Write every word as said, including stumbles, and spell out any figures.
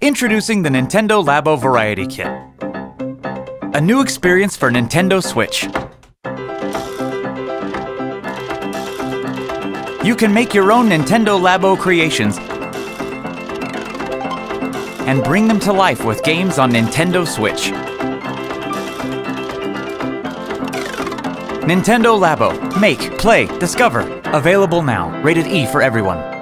Introducing the Nintendo Labo Variety Kit. A new experience for Nintendo Switch. You can make your own Nintendo Labo creations and bring them to life with games on Nintendo Switch. Nintendo Labo. Make, play, discover. Available now. Rated E for everyone.